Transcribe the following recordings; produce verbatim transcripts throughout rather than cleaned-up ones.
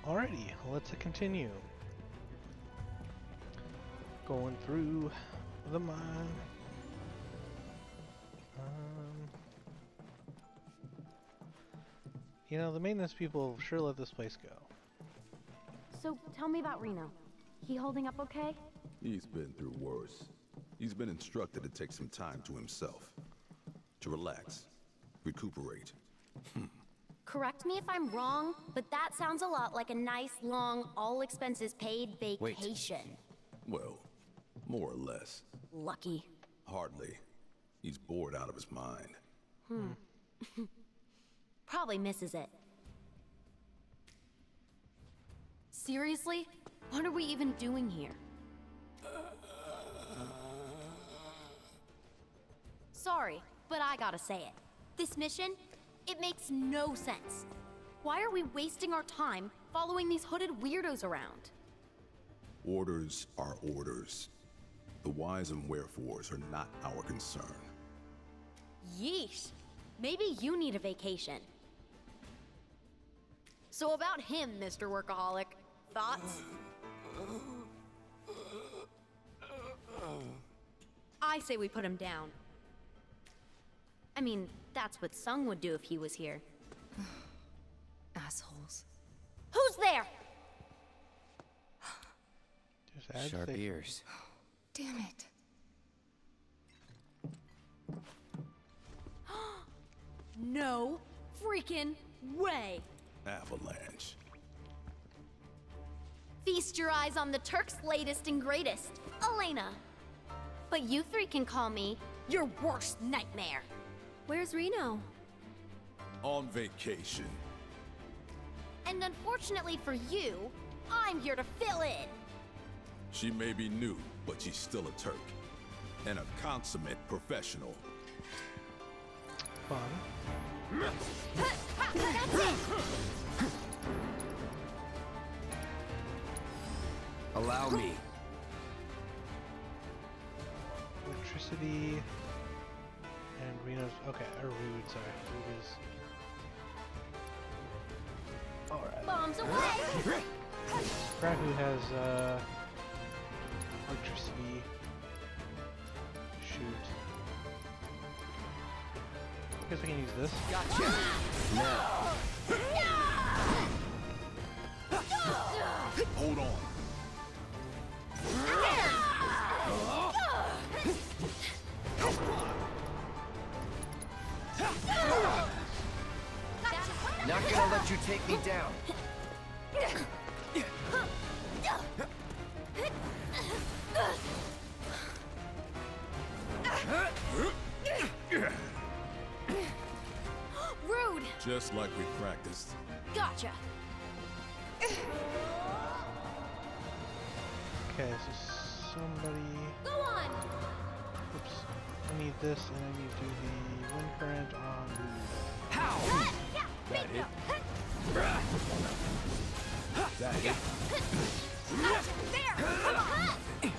Alrighty, let's continue. Going through the mine. Um, you know, the maintenance people sure let this place go. So, tell me about Reno. He holding up okay? He's been through worse. He's been instructed to take some time to himself. To relax. Recuperate. Correct me if I'm wrong, but that sounds a lot like a nice, long, all-expenses-paid vacation. Wait. Well, more or less. Lucky. Hardly. He's bored out of his mind. Hmm. Probably misses it. Seriously? What are we even doing here? Sorry, but I gotta say it. This mission, it makes no sense. Why are we wasting our time following these hooded weirdos around? Orders are orders. The whys and wherefores are not our concern. Yeesh. Maybe you need a vacation. So about him, Mister Workaholic. Thoughts? I say we put him down. I mean, that's what Sung would do if he was here. Assholes. Who's there? Sharp ears. Damn it. No freaking way. Avalanche. Feast your eyes on the Turk's latest and greatest, Elena. But you three can call me your worst nightmare. Where's Reno? On vacation. And unfortunately for you, I'm here to fill in. She may be new, but she's still a Turk. And a consummate professional. Fun. That's it! Allow me. Electricity and Reno's. Okay, or Rude, sorry. Rude is. Alright. Bombs away! Krahu has uh, electricity. Shoot. I guess we can use this. Gotcha. Now. Hold on. Not gonna let you take me down. Rude! Just like we practiced. Gotcha. Okay, so somebody. Go on! Oops. I need this, and I need to do the wind current on Rude. How? Yeah, That hit. That hit. There! Come on!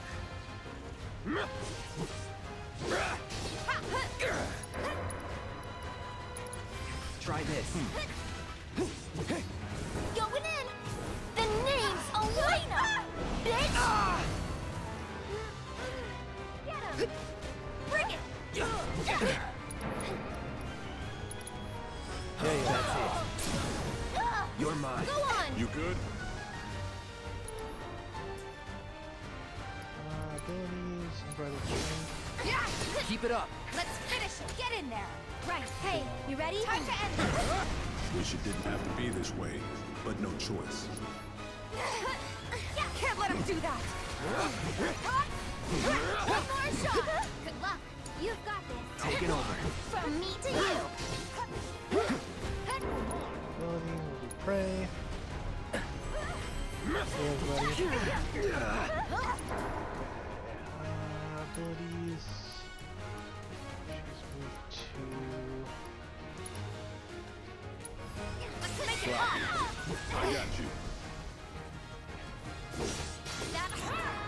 Try this. Going in! The name's Elena! Bitch! Ah! Get him! Bring it! Yeah, yeah. That's it. You're mine. Go on! You good? Uh, abilities, umbrella strength. Yeah! Keep it up. Let's finish it! Get in there! Right, hey, you ready? Time to end this! Wish it didn't have to be this way, but no choice. Yeah, can't let him do that! One more shot! Good luck! You've got this! Taking over. From me to you! Abilities, we'll do prey. Everybody. Uh, abilities. Choose move to. Let's make it hot! I got you. That hurt!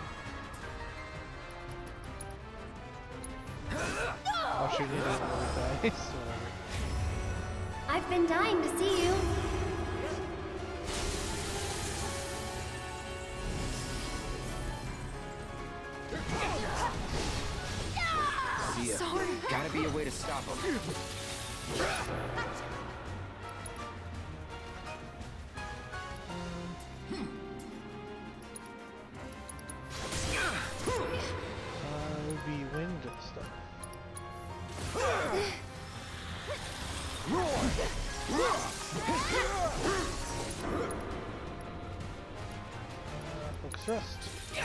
Oh, shoot, he doesn't really die. So whatever. I've been dying to see you. be a way to stop him. Uh, it would be wind stuff. Uh, focus rest.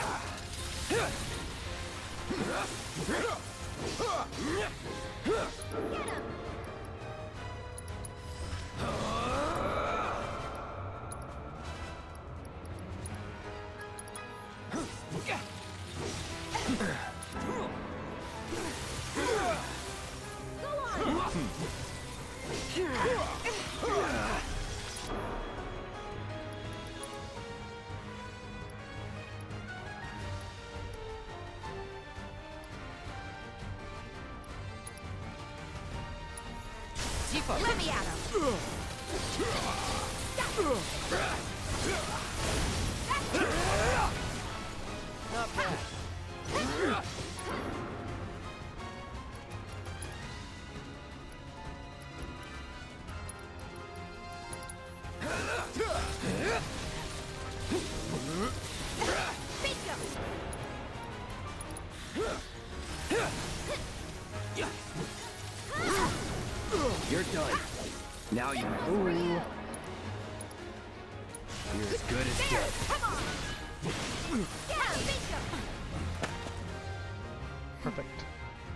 Let me at him. Not bad. You're done. Now you. Ooh. You're as good as dead. Come on. Yeah, bingo. Perfect.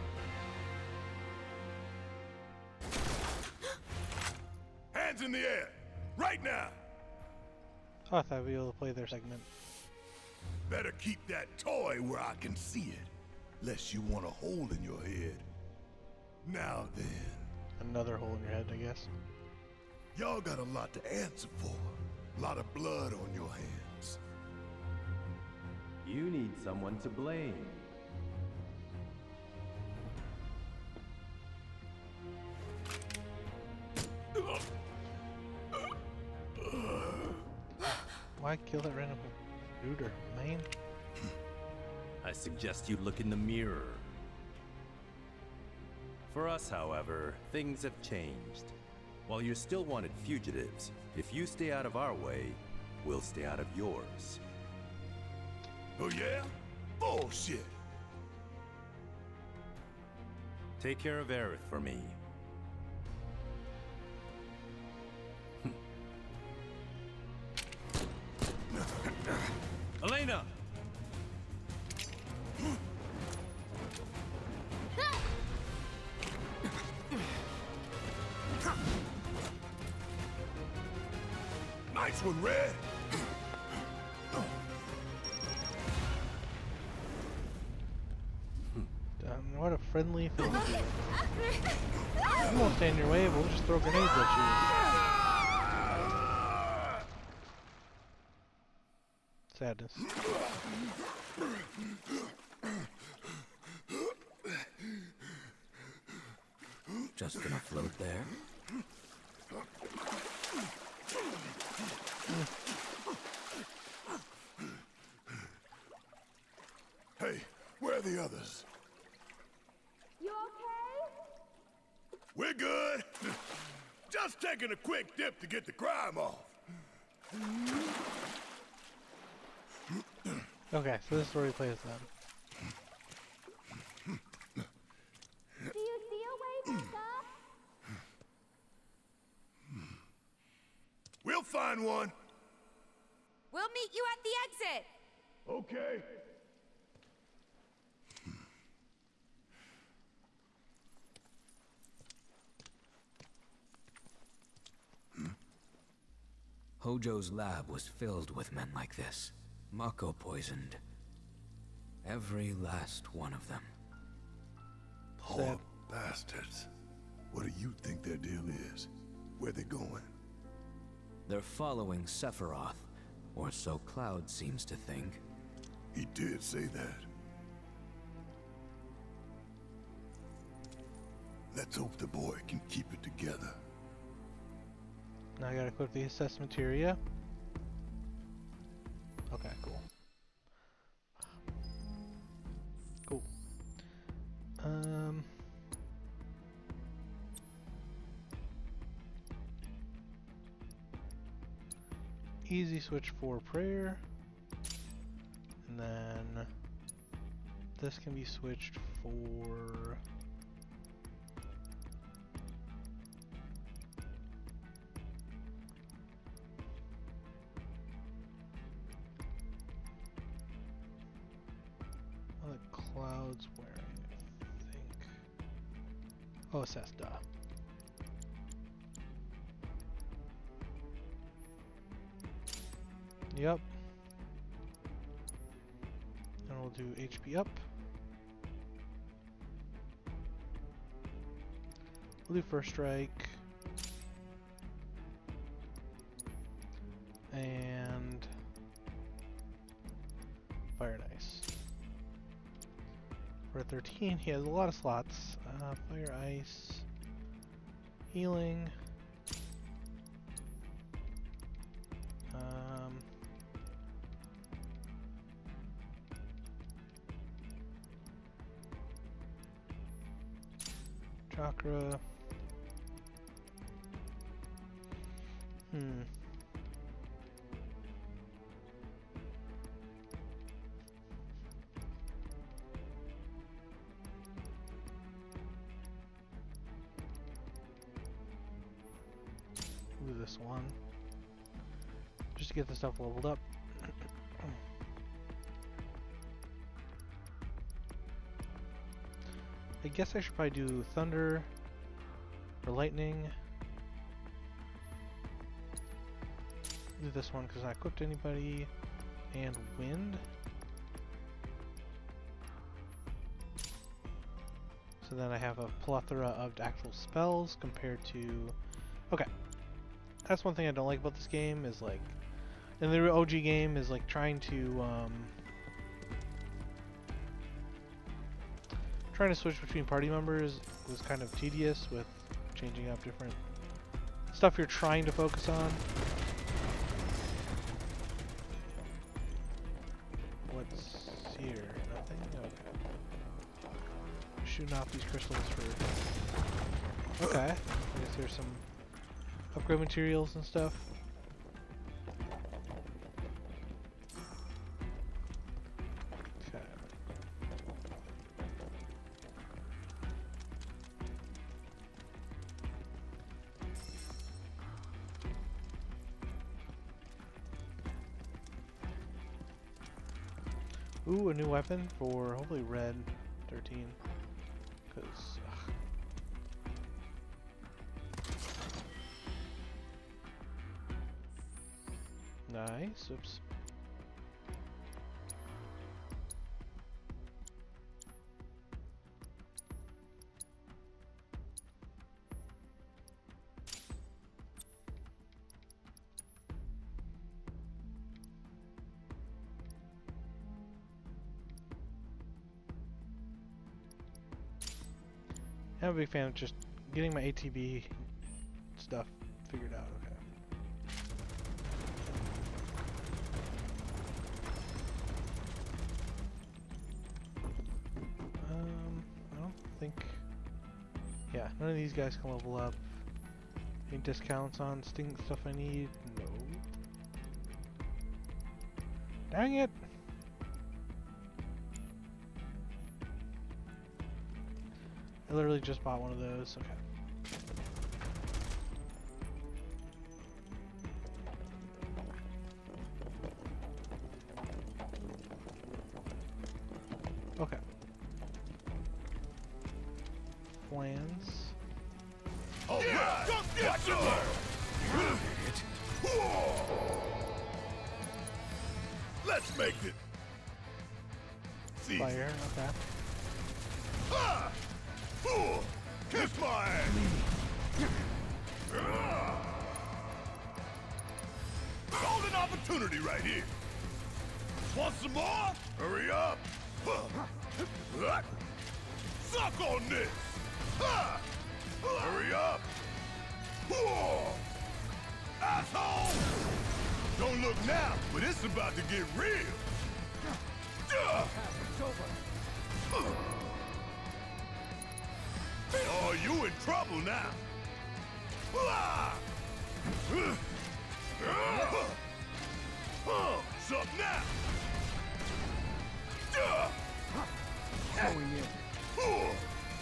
Hands in the air, right now. Oh, I thought we'd be able to play their segment. Better keep that toy where I can see it, lest you want a hole in your head. Now then. Another hole in your head, I guess. Y'all got a lot to answer for. A lot of blood on your hands. You need someone to blame. Why kill that random looter, man? I suggest you look in the mirror. For us, however, things have changed. While you're still wanted fugitives, if you stay out of our way, we'll stay out of yours. Oh yeah? Bullshit. Take care of Aerith for me. Elena! Nice one, Red. Um, what a friendly thing to do. We won't stand in your way, we'll just throw grenades at you. Sadness. Just gonna float there. Hey, where are the others? You okay? We're good. Just taking a quick dip to get the crime off. Okay, so this is where we play as them. Do you see a way back up? We'll find one. We'll meet you at the exit. Okay. Hojo's lab was filled with men like this. Mako poisoned. Every last one of them. Poor bastards. What do you think their deal is? Where they going? They're following Sephiroth, or so Cloud seems to think. He did say that. Let's hope the boy can keep it together. Now I gotta equip the assess materia. Okay, cool. Cool. Um, easy switch for prayer. And then this can be switched for what are the clouds wearing, I think. Oh, assess, duh. Yep. And we'll do H P up. We'll do first strike. And fire and ice. For thirteen, he has a lot of slots. Uh, fire, ice, healing. Um, chakra. Hmm. Do this one. Just to get the stuff leveled up. I guess I should probably do thunder or lightning. Do this one because I equipped anybody, and wind. So then I have a plethora of actual spells compared to. Okay, that's one thing I don't like about this game is like, in the O G game is like trying to um, trying to switch between party members was kind of tedious with changing up different stuff you're trying to focus on. What's here? Nothing? Okay. Shooting off these crystals for... Okay. I guess there's some upgrade materials and stuff. Okay. Ooh, a new weapon for hopefully red thirteen. Cause ugh. Nice. Oops. I'm a big fan of just getting my A T B stuff figured out. Okay. Um, I don't think. Yeah, none of these guys can level up. Any discounts on sting stuff I need? No. Dang it! I literally just bought one of those. Okay. Okay. Plans. Oh, yeah! Watch your burn! Let's make it. See. Fire. Okay. Ah! Ooh, kiss my ass! Golden opportunity right here. Want some more? Hurry up! Suck on this! Hurry up! Asshole! Don't look now, but it's about to get real. Oh, you in trouble now.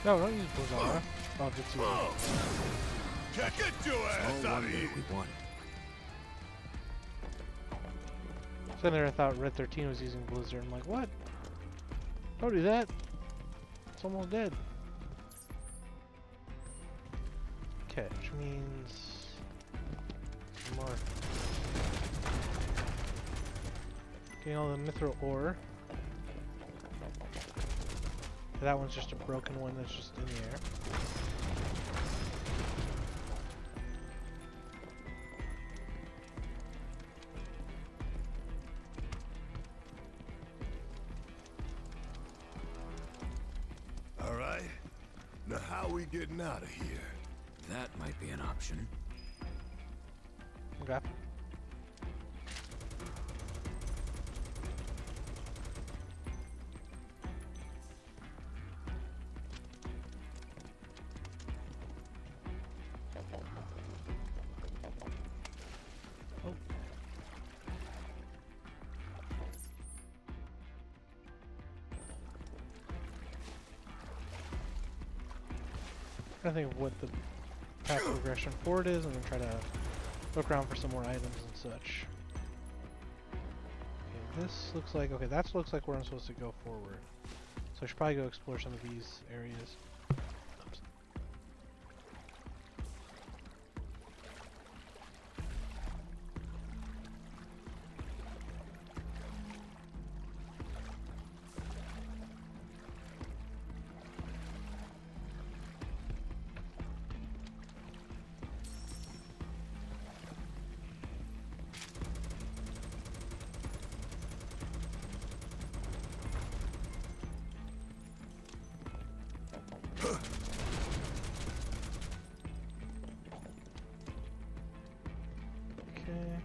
No, don't use Blizzara. Oh, just use it. Get your ass No out of wonder here! we won. So there I thought Red thirteen was using Blizzard. I'm like, what? Don't do that. It's almost dead. Okay, which means some more. Getting all the mithril ore. That one's just a broken one that's just in the air. All right. Now how are we getting out of here? That might be an option. Okay. I think of what the path progression forward is, and then try to look around for some more items and such. Okay, this looks like okay. That looks like where I'm supposed to go forward. So I should probably go explore some of these areas. Oops. Okay.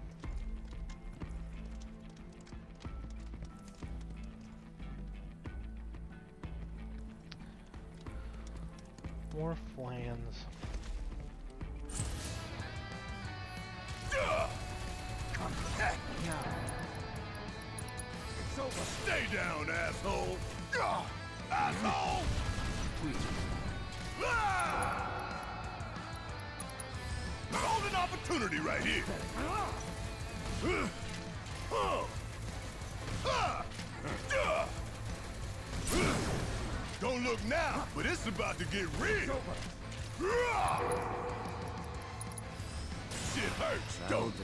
More flans. It's over. Stay down, asshole! Ugh, asshole! Ah! Golden opportunity right here! Uh, uh, ah, uh. Don't look now, but it's about to get real! Ah! Shit hurts, That'll don't do.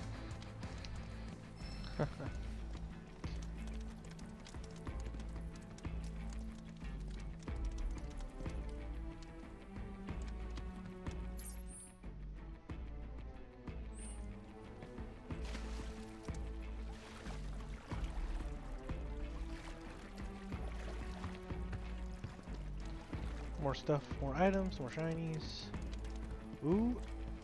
More stuff, more items, more shinies. Ooh.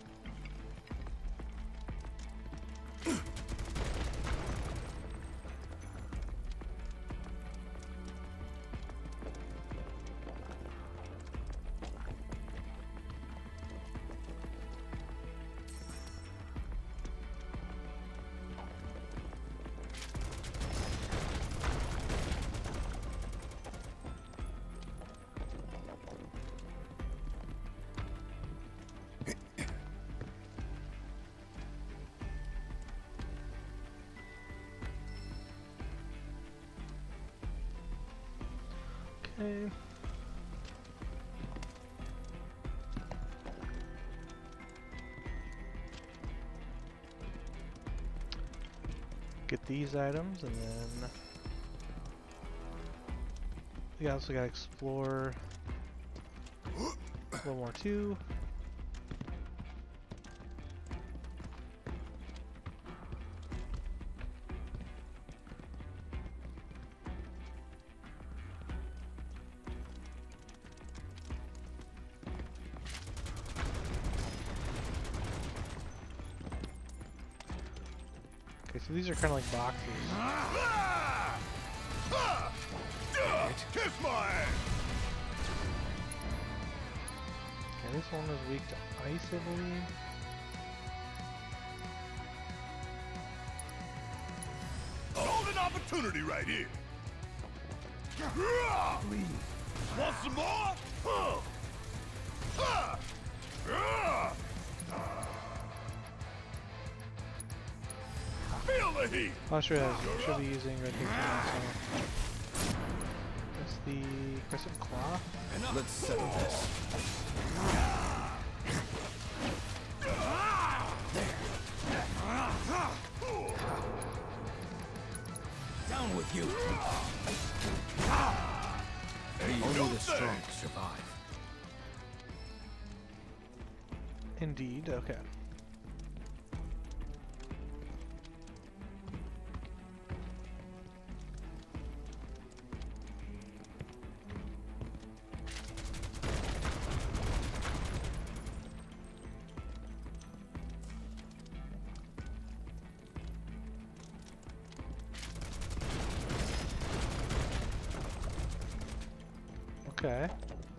Okay. Get these items, and then we also gotta explore a little more too. Okay, so these are kind of like boxes. Ah! Ah! Ah! Kiss my ass! Okay, this one is weak to ice, I believe. Golden opportunity right here. Please. Want some more? Huh. Ah. Ah. Feel the heat. Posture has should be using red team also. That's the crescent claw. Let's settle this. Down with you. Only the strong survive. Indeed, okay. Okay.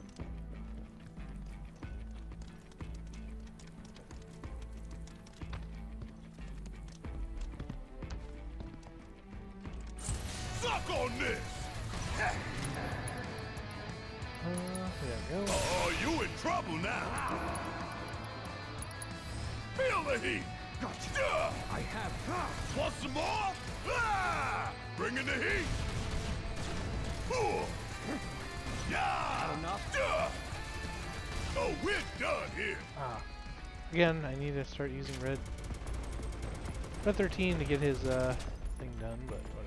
Suck on this. Uh, there we go. Oh, you in trouble now. Feel the heat. Gotcha. I have. Want some more? Ah! Bring in the heat. Ooh. Yeah. Enough. Yeah. Oh, we're done here. Ah. Again, I need to start using red. Red thirteen to get his uh thing done, but whatever.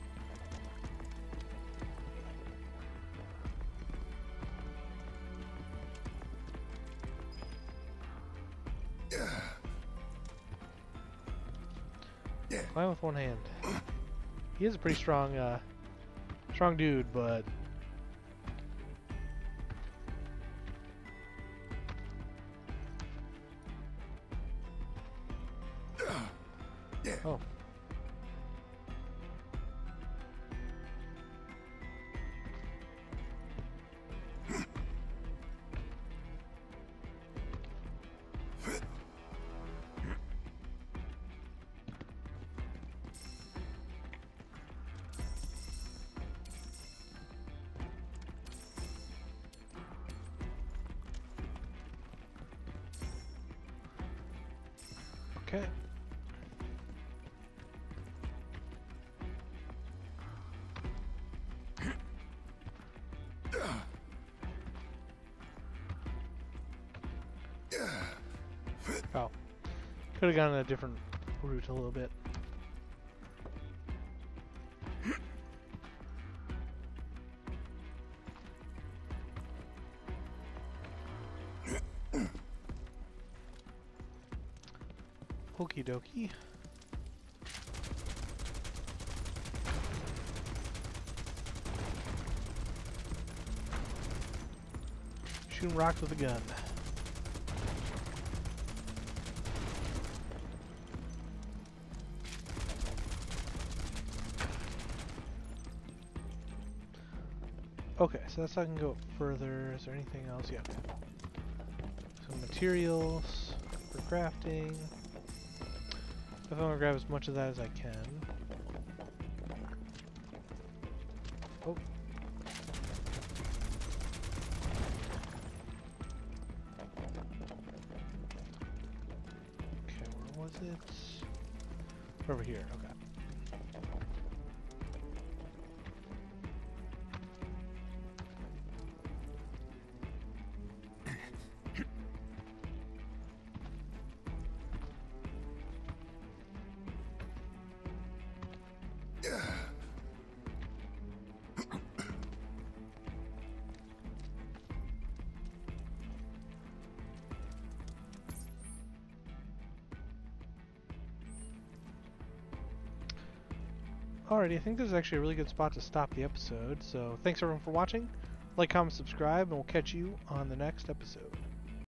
Yeah. Climb with one hand. He is a pretty strong, uh, strong dude, but Yeah. oh, okay. Oh, could have gone a different route a little bit. Okie dokie. Shooting rocks with a gun. Okay, so that's how I can go further. Is there anything else? Yeah. Some materials for crafting. I want to grab as much of that as I can. Oh. Okay, where was it? Over here, okay. Alrighty, I think this is actually a really good spot to stop the episode, so thanks everyone for watching. Like, comment, subscribe, and we'll catch you on the next episode.